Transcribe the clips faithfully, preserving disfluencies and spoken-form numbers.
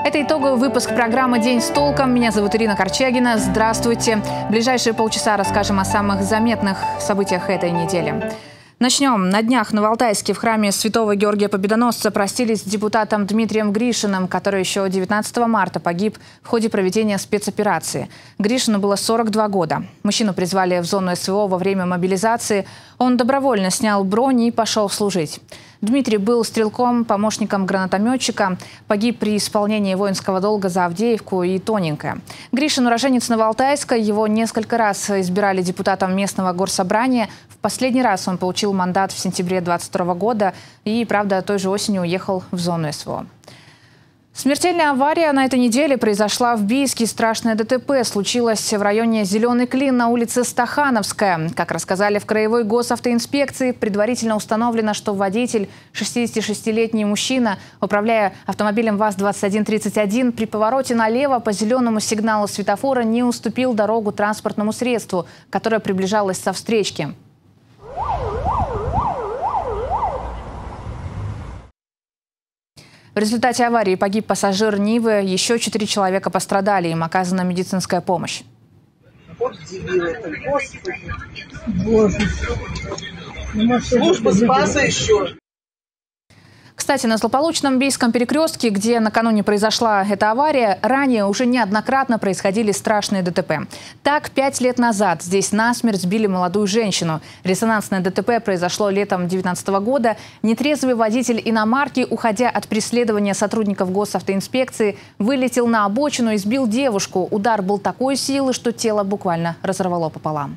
Это итоговый выпуск программы «День с толком». Меня зовут Ирина Корчагина. Здравствуйте. В ближайшие полчаса расскажем о самых заметных событиях этой недели. Начнем. На днях в Новоалтайске в храме Святого Георгия Победоносца простились с депутатом Дмитрием Гришиным, который еще девятнадцатого марта погиб в ходе проведения спецоперации. Гришину было сорок два года. Мужчину призвали в зону СВО во время мобилизации. Он добровольно снял бронь и пошел служить. Дмитрий был стрелком, помощником гранатометчика, погиб при исполнении воинского долга за Авдеевку и Тоненькое. Гришин – уроженец Новоалтайска, его несколько раз избирали депутатом местного горсобрания. В последний раз он получил мандат в сентябре двадцать второго года и, правда, той же осенью уехал в зону СВО. Смертельная авария на этой неделе произошла в Бийске. Страшное ДТП случилось в районе Зеленый Клин на улице Стахановская. Как рассказали в Краевой госавтоинспекции, предварительно установлено, что водитель, шестидесятишестилетний мужчина, управляя автомобилем ВАЗ двадцать один тридцать один, при повороте налево по зеленому сигналу светофора не уступил дорогу транспортному средству, которое приближалось со встречки. В результате аварии погиб пассажир Нивы, еще четыре человека пострадали, им оказана медицинская помощь. Служба спаса еще. Кстати, на злополучном Бийском перекрестке, где накануне произошла эта авария, ранее уже неоднократно происходили страшные ДТП. Так, пять лет назад здесь насмерть сбили молодую женщину. Резонансное ДТП произошло летом две тысячи девятнадцатого года. Нетрезвый водитель иномарки, уходя от преследования сотрудников госавтоинспекции, вылетел на обочину и сбил девушку. Удар был такой силы, что тело буквально разорвало пополам.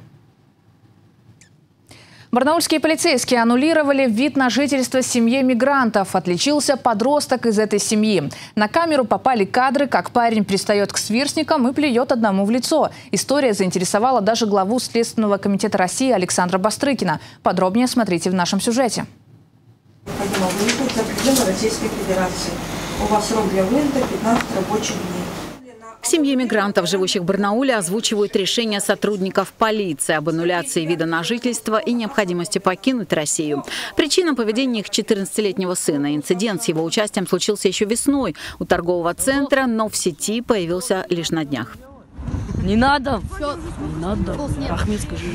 Барнаульские полицейские аннулировали вид на жительство семье мигрантов. Отличился подросток из этой семьи. На камеру попали кадры, как парень пристает к сверстникам и плюет одному в лицо. История заинтересовала даже главу Следственного комитета России Александра Бастрыкина. Подробнее смотрите в нашем сюжете. Необходимо выехать за пределы Российской Федерации. У вас срок для выезда пятнадцать рабочих дней. Семьи мигрантов, живущих в Барнауле, озвучивают решение сотрудников полиции об аннуляции вида на жительство и необходимости покинуть Россию. Причина поведения их четырнадцатилетнего сына. Инцидент с его участием случился еще весной у торгового центра, но в сети появился лишь на днях. Не надо. Не надо. Ахмед, скажи.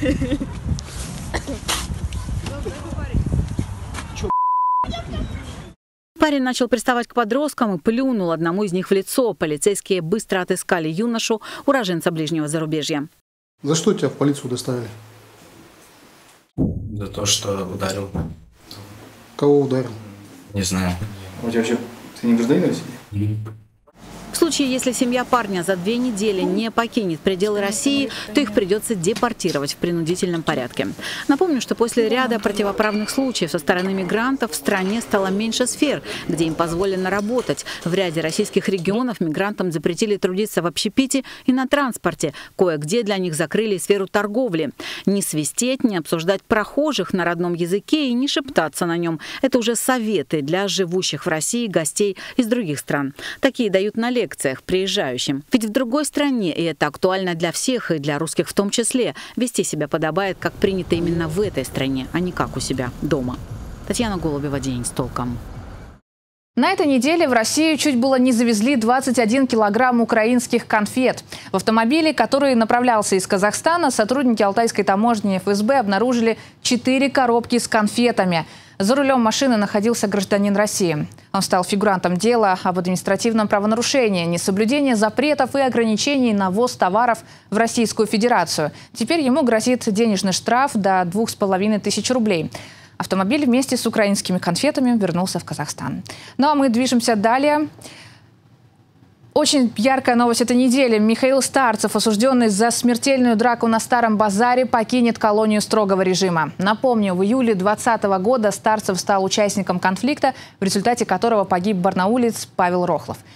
Парень начал приставать к подросткам и плюнул одному из них в лицо. Полицейские быстро отыскали юношу, уроженца ближнего зарубежья. За что тебя в полицию доставили? За то, что ударил. Кого ударил? Не знаю. У тебя вообще... Ты не гражданин России? В случае, если семья парня за две недели не покинет пределы России, то их придется депортировать в принудительном порядке. Напомню, что после ряда противоправных случаев со стороны мигрантов в стране стало меньше сфер, где им позволено работать. В ряде российских регионов мигрантам запретили трудиться в общепите и на транспорте. Кое-где для них закрыли сферу торговли. Не свистеть, не обсуждать прохожих на родном языке и не шептаться на нем. Это уже советы для живущих в России гостей из других стран. Такие дают на лекциях приезжающим. Ведь в другой стране, и это актуально для всех, и для русских в том числе, вести себя подобает, как принято именно в этой стране, а не как у себя дома. Татьяна Голубева, «День с толком». На этой неделе в Россию чуть было не завезли двадцать один килограмм украинских конфет. В автомобиле, который направлялся из Казахстана, сотрудники Алтайской таможни эф эс бэ обнаружили четыре коробки с конфетами. За рулем машины находился гражданин России. Он стал фигурантом дела об административном правонарушении, несоблюдении запретов и ограничений на ввоз товаров в Российскую Федерацию. Теперь ему грозит денежный штраф до двух с половиной тысяч рублей. Автомобиль вместе с украинскими конфетами вернулся в Казахстан. Ну а мы движемся далее. Очень яркая новость этой недели. Михаил Старцев, осужденный за смертельную драку на Старом базаре, покинет колонию строгого режима. Напомню, в июле две тысячи двадцатого года Старцев стал участником конфликта, в результате которого погиб барнаулец Павел Рохлов.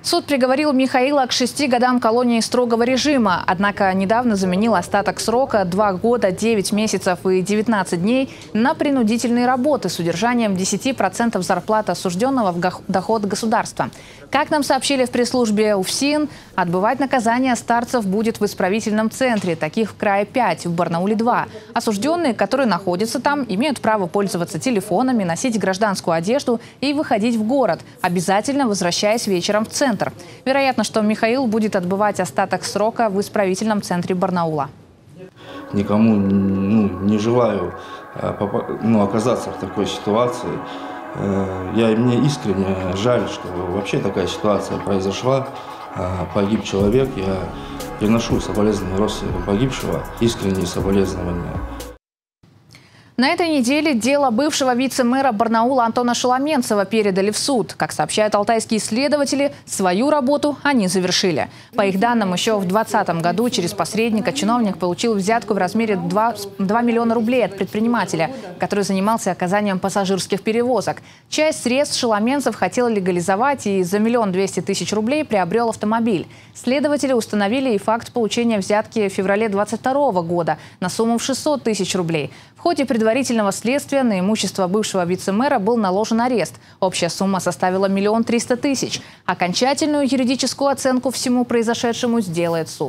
Суд приговорил Михаила к шести годам колонии строгого режима, однако недавно заменил остаток срока два года, девять месяцев и девятнадцать дней на принудительные работы с удержанием десяти процентов зарплаты осужденного в доход государства. Как нам сообщили в пресс-службе УФСИН, отбывать наказание старцев будет в исправительном центре, таких в крае пять, в Барнауле два. Осужденные, которые находятся там, имеют право пользоваться телефонами, носить гражданскую одежду и выходить в город, обязательно возвращаясь вечером в центр. Вероятно, что Михаил будет отбывать остаток срока в исправительном центре Барнаула. Никому ну, не желаю ну, оказаться в такой ситуации. Я, мне искренне жаль, что вообще такая ситуация произошла. Погиб человек. Я приношу соболезнования родственникам погибшего. Искренние соболезнования. На этой неделе дело бывшего вице-мэра Барнаула Антона Шеломенцева передали в суд. Как сообщают алтайские следователи, свою работу они завершили. По их данным, еще в двадцатом году через посредника чиновник получил взятку в размере два миллиона рублей от предпринимателя, который занимался оказанием пассажирских перевозок. Часть средств Шеломенцев хотел легализовать и за миллион двести тысяч рублей приобрел автомобиль. Следователи установили и факт получения взятки в феврале двадцать второго года на сумму в шестьсот тысяч рублей. В ходе предварительного следствия на имущество бывшего вице-мэра был наложен арест. Общая сумма составила миллион триста тысяч. Окончательную юридическую оценку всему произошедшему сделает суд.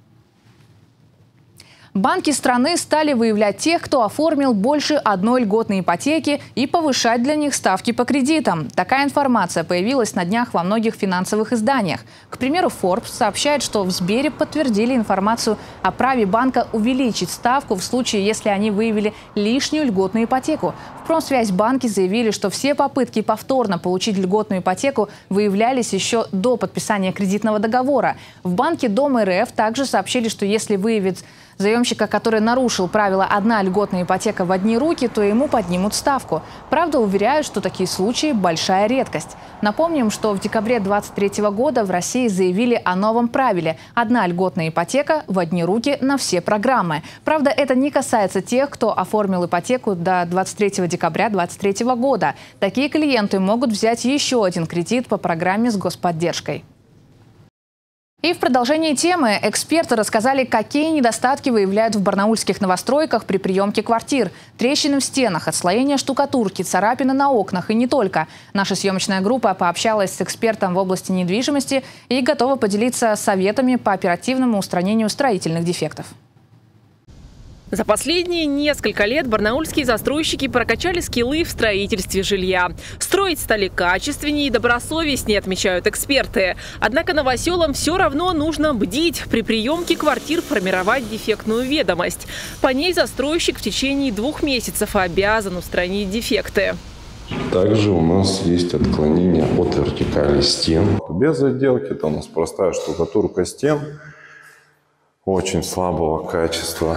Банки страны стали выявлять тех, кто оформил больше одной льготной ипотеки, и повышать для них ставки по кредитам. Такая информация появилась на днях во многих финансовых изданиях. К примеру, Forbes сообщает, что в Сбере подтвердили информацию о праве банка увеличить ставку в случае, если они выявили лишнюю льготную ипотеку. В Промсвязьбанке заявили, что все попытки повторно получить льготную ипотеку выявлялись еще до подписания кредитного договора. В банке Дом РФ также сообщили, что если выявить заемщика, который нарушил правила «одна льготная ипотека в одни руки», то ему поднимут ставку. Правда, уверяют, что такие случаи – большая редкость. Напомним, что в декабре две тысячи двадцать третьего года в России заявили о новом правиле – одна льготная ипотека в одни руки на все программы. Правда, это не касается тех, кто оформил ипотеку до двадцать третьего декабря две тысячи двадцать третьего года. Такие клиенты могут взять еще один кредит по программе с господдержкой. И в продолжении темы эксперты рассказали, какие недостатки выявляют в барнаульских новостройках при приемке квартир. Трещины в стенах, отслоение штукатурки, царапины на окнах и не только. Наша съемочная группа пообщалась с экспертом в области недвижимости и готова поделиться советами по оперативному устранению строительных дефектов. За последние несколько лет барнаульские застройщики прокачали скиллы в строительстве жилья. Строить стали качественнее и добросовестнее, отмечают эксперты. Однако новоселам все равно нужно бдить. При приемке квартир формировать дефектную ведомость. По ней застройщик в течение двух месяцев обязан устранить дефекты. Также у нас есть отклонение от вертикали стен. Без отделки это у нас простая штукатурка стен очень слабого качества.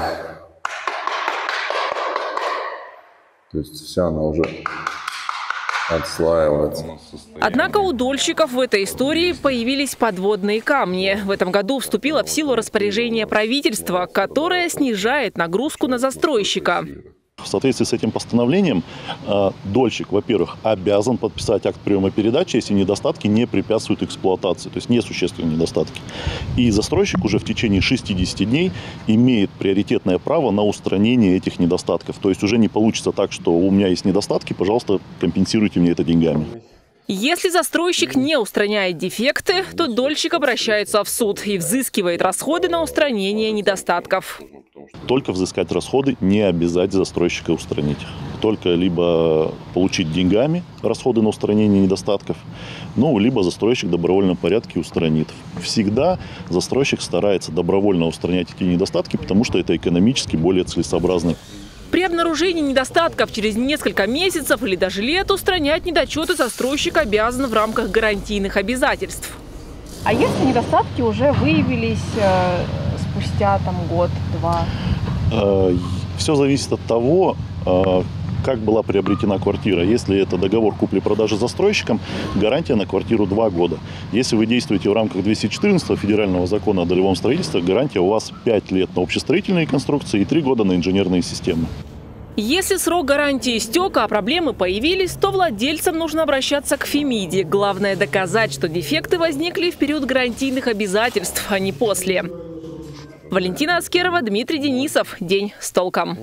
То есть вся она уже отслаивается. Однако у дольщиков в этой истории появились подводные камни. В этом году вступило в силу распоряжение правительства, которое снижает нагрузку на застройщика. В соответствии с этим постановлением дольщик, во-первых, обязан подписать акт приема передачи, если недостатки не препятствуют эксплуатации, то есть несущественные недостатки. И застройщик уже в течение шестидесяти дней имеет приоритетное право на устранение этих недостатков. То есть уже не получится так, что у меня есть недостатки, пожалуйста, компенсируйте мне это деньгами. Если застройщик не устраняет дефекты, то дольщик обращается в суд и взыскивает расходы на устранение недостатков. Только взыскать расходы, не обязать застройщика устранить. Только либо получить деньгами расходы на устранение недостатков, ну, либо застройщик в добровольном порядке устранит. Всегда застройщик старается добровольно устранять эти недостатки, потому что это экономически более целесообразно. При обнаружении недостатков через несколько месяцев или даже лет устранять недочеты застройщик обязан в рамках гарантийных обязательств. А если недостатки уже выявились э, спустя там, год-два? Э, все зависит от того, э, как была приобретена квартира. Если это договор купли-продажи с застройщиком, гарантия на квартиру два года. Если вы действуете в рамках двести четырнадцатого федерального закона о долевом строительстве, гарантия у вас пять лет на общестроительные конструкции и три года на инженерные системы. Если срок гарантии истек, а проблемы появились, то владельцам нужно обращаться к Фемиде. Главное доказать, что дефекты возникли в период гарантийных обязательств, а не после. Валентина Аскерова, Дмитрий Денисов. День с толком.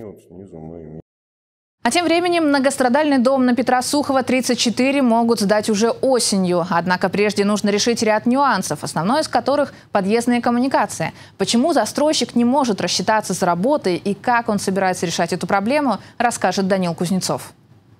А тем временем многострадальный дом на Петра Сухова, тридцать четыре, могут сдать уже осенью. Однако прежде нужно решить ряд нюансов, основной из которых – подъездные коммуникации. Почему застройщик не может рассчитаться с работой и как он собирается решать эту проблему, расскажет Данил Кузнецов.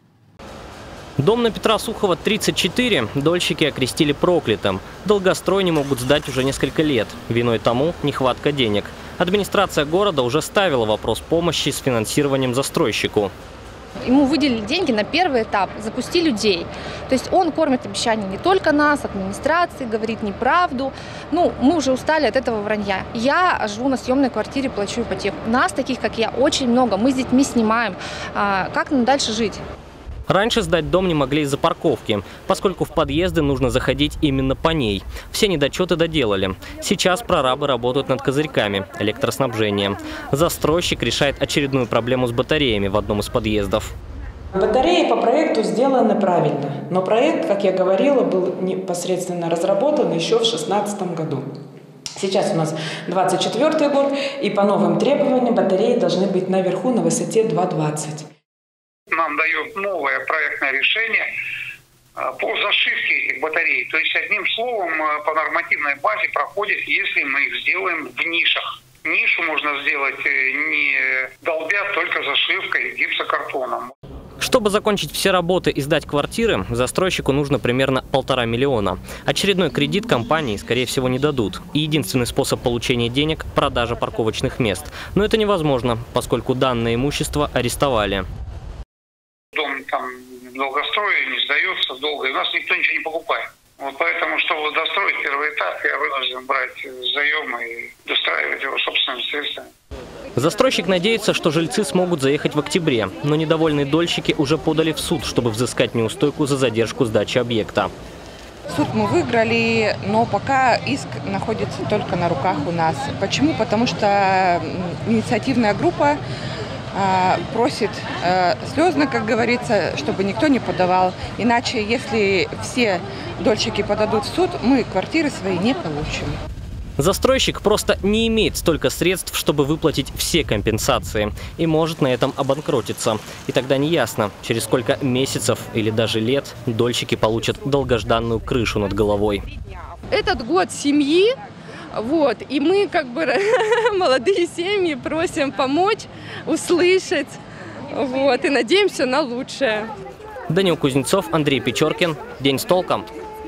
Дом на Петра Сухова, тридцать четыре, дольщики окрестили проклятым. Долгострой не могут сдать уже несколько лет. Виной тому нехватка денег. Администрация города уже ставила вопрос помощи с финансированием застройщику. Ему выделили деньги на первый этап, запусти людей. То есть он кормит обещания не только нас, администрации, говорит неправду. Ну, мы уже устали от этого вранья. Я живу на съемной квартире, плачу ипотеку. Нас, таких как я, очень много. Мы с детьми снимаем. А, как нам дальше жить? Раньше сдать дом не могли из-за парковки, поскольку в подъезды нужно заходить именно по ней. Все недочеты доделали. Сейчас прорабы работают над козырьками, электроснабжением. Застройщик решает очередную проблему с батареями в одном из подъездов. Батареи по проекту сделаны правильно, но проект, как я говорила, был непосредственно разработан еще в две тысячи шестнадцатом году. Сейчас у нас двадцать четвёртый год, и по новым требованиям батареи должны быть наверху на высоте два двадцать. Нам дает новое проектное решение по зашивке этих батарей. То есть, одним словом, по нормативной базе проходит, если мы их сделаем в нишах. Нишу можно сделать не долбя, только зашивкой гипсокартоном. Чтобы закончить все работы и сдать квартиры, застройщику нужно примерно полтора миллиона. Очередной кредит компании, скорее всего, не дадут. И единственный способ получения денег – продажа парковочных мест. Но это невозможно, поскольку данное имущество арестовали. Дом там долгострой не сдается долго, и у нас никто ничего не покупает. Вот поэтому, чтобы достроить первый этап, я вынужден брать заем и достраивать его собственными средствами. Застройщик надеется, что жильцы смогут заехать в октябре, но недовольные дольщики уже подали в суд, чтобы взыскать неустойку за задержку сдачи объекта. Суд мы выиграли, но пока иск находится только на руках у нас. Почему? Потому что инициативная группа просит э, слезно, как говорится, чтобы никто не подавал. Иначе, если все дольщики подадут в суд, мы квартиры свои не получим. Застройщик просто не имеет столько средств, чтобы выплатить все компенсации. И может на этом обанкротиться. И тогда неясно, через сколько месяцев или даже лет дольщики получат долгожданную крышу над головой. Этот год семьи. Вот, и мы, как бы, молодые семьи, просим помочь, услышать, вот, и надеемся на лучшее. Данил Кузнецов, Андрей Печоркин. День с толком.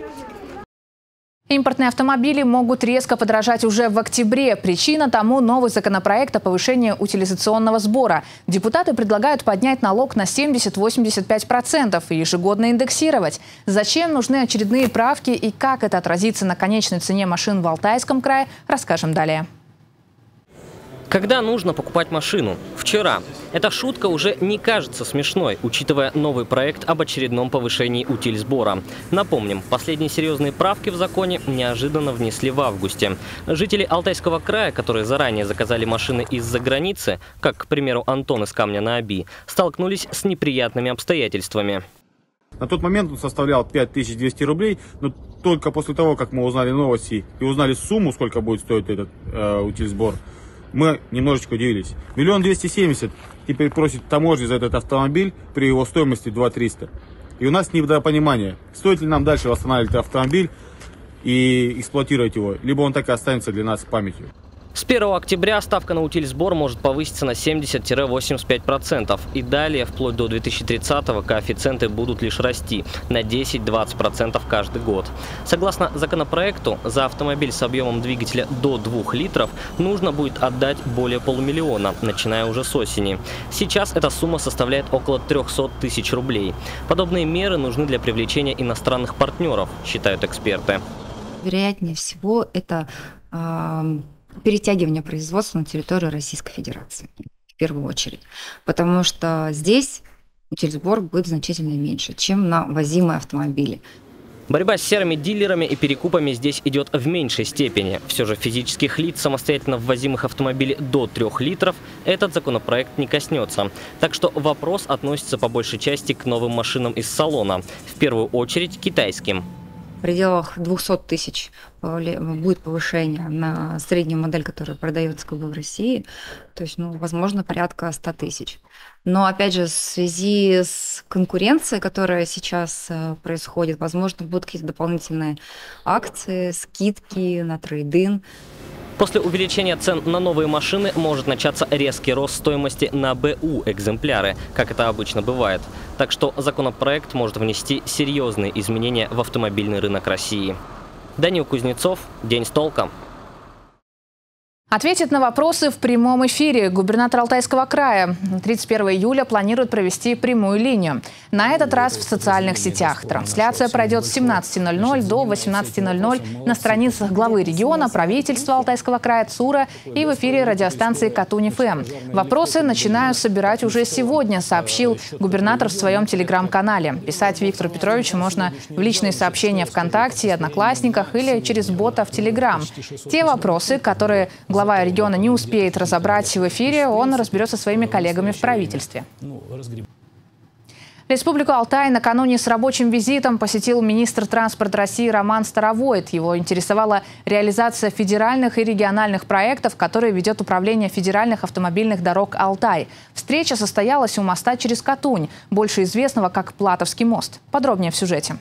Импортные автомобили могут резко подорожать уже в октябре. Причина тому – новый законопроект о повышении утилизационного сбора. Депутаты предлагают поднять налог на семьдесят-восемьдесят пять процентов и ежегодно индексировать. Зачем нужны очередные правки и как это отразится на конечной цене машин в Алтайском крае, расскажем далее. Когда нужно покупать машину? Вчера. Эта шутка уже не кажется смешной, учитывая новый проект об очередном повышении утильсбора. Напомним, последние серьезные правки в законе неожиданно внесли в августе. Жители Алтайского края, которые заранее заказали машины из-за границы, как, к примеру, Антон из Камня-на-Оби, столкнулись с неприятными обстоятельствами. На тот момент он составлял пять тысяч двести рублей, но только после того, как мы узнали новости и узнали сумму, сколько будет стоить этот э, утильсбор, мы немножечко удивились. Миллион двести семьдесят теперь просит таможня за этот автомобиль при его стоимости два триста. И у нас недопонимание, стоит ли нам дальше восстанавливать автомобиль и эксплуатировать его, либо он так и останется для нас памятью. С первого октября ставка на утильсбор может повыситься на семьдесят-восемьдесят пять процентов. И далее, вплоть до две тысячи тридцатого, коэффициенты будут лишь расти на десять-двадцать процентов каждый год. Согласно законопроекту, за автомобиль с объемом двигателя до двух литров нужно будет отдать более полумиллиона, начиная уже с осени. Сейчас эта сумма составляет около трёхсот тысяч рублей. Подобные меры нужны для привлечения иностранных партнеров, считают эксперты. Вероятнее всего, это э перетягивание производства на территорию Российской Федерации, в первую очередь. Потому что здесь утильсбор будет значительно меньше, чем на возимые автомобили. Борьба с серыми дилерами и перекупами здесь идет в меньшей степени. Все же физических лиц, самостоятельно ввозимых автомобилей до трех литров, этот законопроект не коснется. Так что вопрос относится по большей части к новым машинам из салона, в первую очередь китайским. В пределах двухсот тысяч будет повышение на среднюю модель, которая продается как бы в России. То есть, ну, возможно, порядка ста тысяч. Но, опять же, в связи с конкуренцией, которая сейчас происходит, возможно, будут какие-то дополнительные акции, скидки на трейд-ин. После увеличения цен на новые машины может начаться резкий рост стоимости на БУ экземпляры, как это обычно бывает. Так что законопроект может внести серьезные изменения в автомобильный рынок России. Данил Кузнецов, День с толком. Ответит на вопросы в прямом эфире. Губернатор Алтайского края тридцать первого июля планирует провести прямую линию. На этот раз в социальных сетях. Трансляция пройдет с семнадцати ноль-ноль до восемнадцати ноль-ноль на страницах главы региона, правительства Алтайского края, ЦУРа и в эфире радиостанции Катунь-ФМ. Вопросы начинаю собирать уже сегодня, сообщил губернатор в своем телеграм-канале. Писать Виктору Петровичу можно в личные сообщения ВКонтакте, Одноклассниках или через бота в Телеграм. Те вопросы, которые глава Глава региона не успеет разобрать в эфире, он разберет со своими коллегами в правительстве. Республику Алтай накануне с рабочим визитом посетил министр транспорта России Роман Старовойт. Его интересовала реализация федеральных и региональных проектов, которые ведет Управление федеральных автомобильных дорог «Алтай». Встреча состоялась у моста через Катунь, больше известного как Платовский мост. Подробнее в сюжете.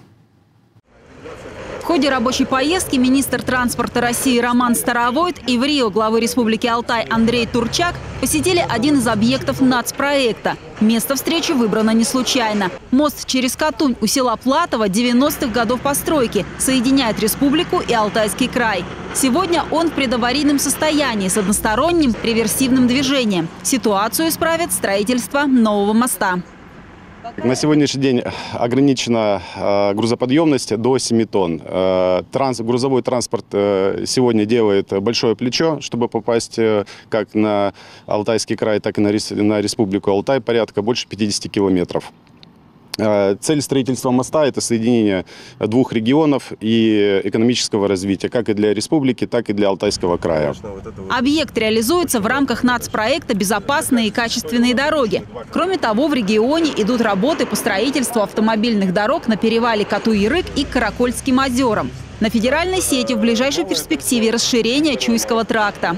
В ходе рабочей поездки министр транспорта России Роман Старовойт и в Рио главы Республики Алтай Андрей Турчак посетили один из объектов нацпроекта. Место встречи выбрано не случайно. Мост через Катунь у села Платово девяностых годов постройки соединяет республику и Алтайский край. Сегодня он в предаварийном состоянии с односторонним реверсивным движением. Ситуацию исправит строительство нового моста. На сегодняшний день ограничена э, грузоподъемность до семи тонн. Э, транс, грузовой транспорт э, сегодня делает большое плечо, чтобы попасть э, как на Алтайский край, так и на, рес, на Республику Алтай, порядка больше пятидесяти километров. Э, цель строительства моста – это соединение двух регионов и экономического развития, как и для республики, так и для Алтайского края. Объект реализуется в рамках нацпроекта «Безопасные и качественные дороги». Кроме того, в регионе идут работы по строительству автомобильных дорог на перевале Кату-Ярык и Каракольским озерам. На федеральной сети в ближайшей перспективе расширение Чуйского тракта.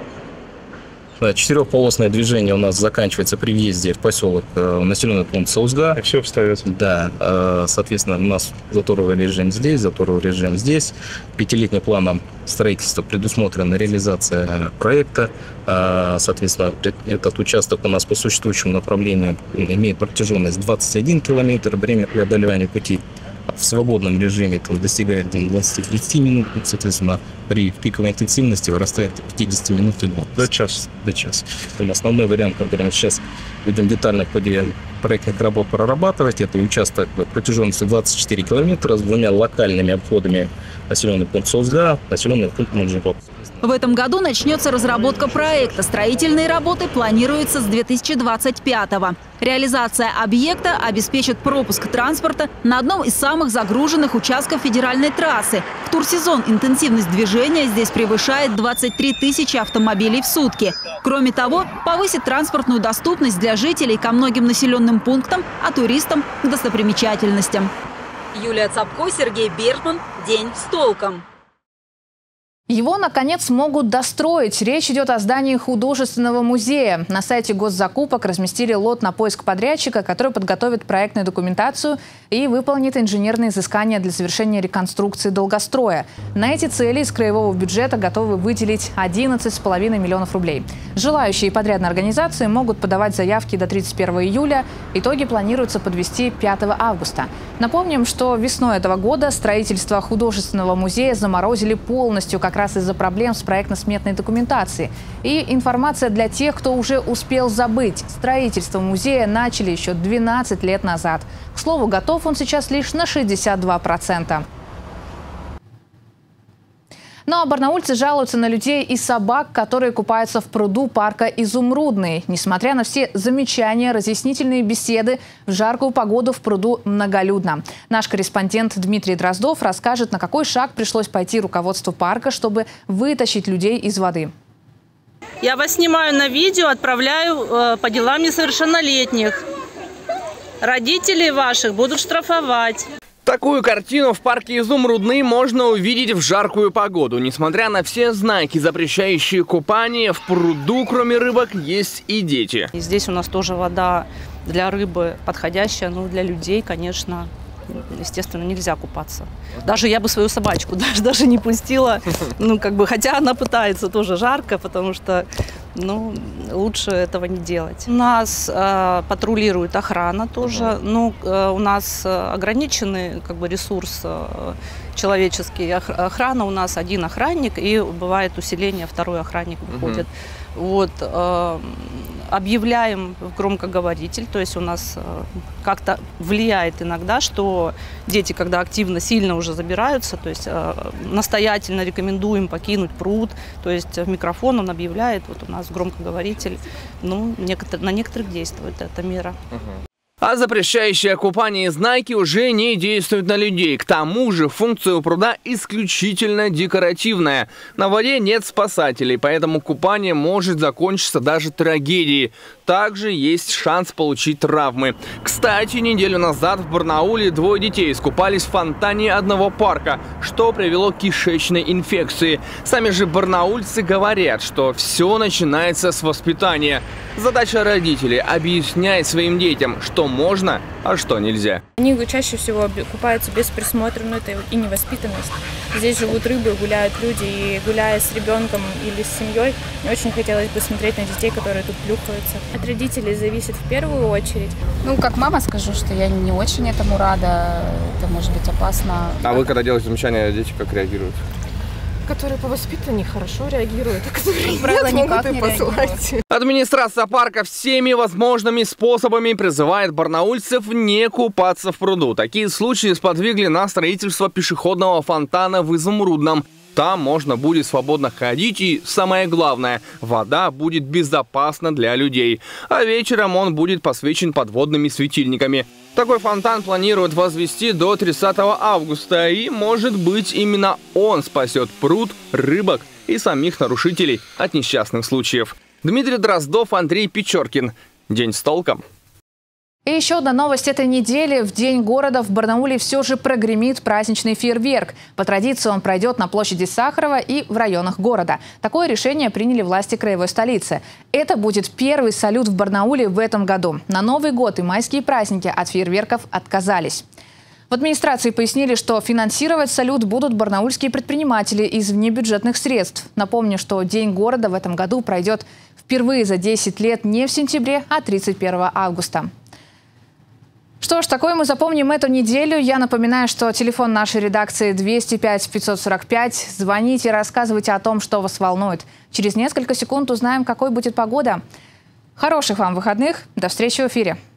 Четырехполосное движение у нас заканчивается при въезде в поселок, в населенный пункт Саузга. Все встается. Да, соответственно, у нас заторовый режим здесь, заторовый режим здесь. Пятилетним планом строительства предусмотрена реализация проекта. Соответственно, этот участок у нас по существующему направлению имеет протяженность двадцать один километр, время преодолевания пути в свободном режиме это достигает двадцати-тридцати минут, соответственно, при пиковой интенсивности вырастает до пятидесяти минут до часа. До часа. Основной вариант, который мы сейчас будем детально в ходе проектных работ прорабатывать, это участок протяженностью двадцать четыре километра с двумя локальными обходами: населенный пункт Саузга, населенный пункт Мунджипок. В этом году начнется разработка проекта. Строительные работы планируются с две тысячи двадцать пятого. Реализация объекта обеспечит пропуск транспорта на одном из самых загруженных участков федеральной трассы. В турсезон интенсивность движения здесь превышает двадцать три тысячи автомобилей в сутки. Кроме того, повысит транспортную доступность для жителей ко многим населенным пунктам, а туристам – к достопримечательностям. Юлия Цапко, Сергей Бертман. День с толком. Его, наконец, могут достроить. Речь идет о здании художественного музея. На сайте госзакупок разместили лот на поиск подрядчика, который подготовит проектную документацию и выполнит инженерные изыскания для завершения реконструкции долгостроя. На эти цели из краевого бюджета готовы выделить одиннадцать с половиной миллионов рублей. Желающие подрядные организации могут подавать заявки до тридцать первого июля. Итоги планируется подвести пятого августа. Напомним, что весной этого года строительство художественного музея заморозили полностью, как раз из-за проблем с проектно-сметной документацией. И информация для тех, кто уже успел забыть. Строительство музея начали еще двенадцать лет назад. К слову, готов он сейчас лишь на шестьдесят два процента. Ну а барнаульцы жалуются на людей и собак, которые купаются в пруду парка «Изумрудный». Несмотря на все замечания, разъяснительные беседы, в жаркую погоду в пруду многолюдно. Наш корреспондент Дмитрий Дроздов расскажет, на какой шаг пришлось пойти руководству парка, чтобы вытащить людей из воды. Я вас снимаю на видео, отправляю э, по делам несовершеннолетних. Родители ваших будут штрафовать. Такую картину в парке «Изумрудный» можно увидеть в жаркую погоду. Несмотря на все знаки, запрещающие купание, в пруду, кроме рыбок, есть и дети. И здесь у нас тоже вода для рыбы подходящая, но для людей, конечно, естественно, нельзя купаться. Даже я бы свою собачку даже, даже не пустила, ну, как бы, хотя она пытается, тоже жарко, потому что, ну, лучше этого не делать. У нас э, патрулирует охрана тоже, но э, у нас ограниченный, как бы, ресурс э, человеческий. Охрана у нас один охранник, и бывает усиление, второй охранник выходит. Uh-huh. Вот, э, объявляем в громкоговоритель, то есть у нас э, как-то влияет иногда, что дети, когда активно, сильно уже забираются, то есть э, настоятельно рекомендуем покинуть пруд, то есть в микрофон он объявляет, вот у нас громкоговоритель, ну, некотор- на некоторых действует эта мера. Uh-huh. А запрещающие купание знаки уже не действуют на людей. К тому же функция у пруда исключительно декоративная. На воде нет спасателей, поэтому купание может закончиться даже трагедией. Также есть шанс получить травмы. Кстати, неделю назад в Барнауле двое детей искупались в фонтане одного парка, что привело к кишечной инфекции. Сами же барнаульцы говорят, что все начинается с воспитания. Задача родителей – объяснять своим детям, что можно, а что нельзя. Они чаще всего купаются без присмотра, но это и невоспитанность. Здесь живут рыбы, гуляют люди, и гуляя с ребенком или с семьей, мне очень хотелось бы смотреть на детей, которые тут плюхаются. От родителей зависит в первую очередь. Ну, как мама скажу, что я не очень этому рада, это может быть опасно. А вы, когда делаете замечания, дети как реагируют? Которые по воспитанию хорошо реагируют, а которые нет, могут и посылать. Администрация парка всеми возможными способами призывает барнаульцев не купаться в пруду. Такие случаи сподвигли на строительство пешеходного фонтана в Изумрудном. Там можно будет свободно ходить и, самое главное, вода будет безопасна для людей. А вечером он будет посвечен подводными светильниками. Такой фонтан планируют возвести до тридцатого августа, и, может быть, именно он спасет пруд, рыбок и самих нарушителей от несчастных случаев. Дмитрий Дроздов, Андрей Печоркин. День с толком. И еще одна новость этой недели. В День города в Барнауле все же прогремит праздничный фейерверк. По традиции он пройдет на площади Сахарова и в районах города. Такое решение приняли власти краевой столицы. Это будет первый салют в Барнауле в этом году. На Новый год и майские праздники от фейерверков отказались. В администрации пояснили, что финансировать салют будут барнаульские предприниматели из внебюджетных средств. Напомню, что День города в этом году пройдет впервые за десять лет не в сентябре, а тридцать первого августа. Что ж, такое мы запомним эту неделю. Я напоминаю, что телефон нашей редакции двести пять пятьсот сорок пять. Звоните, рассказывайте о том, что вас волнует. Через несколько секунд узнаем, какой будет погода. Хороших вам выходных. До встречи в эфире.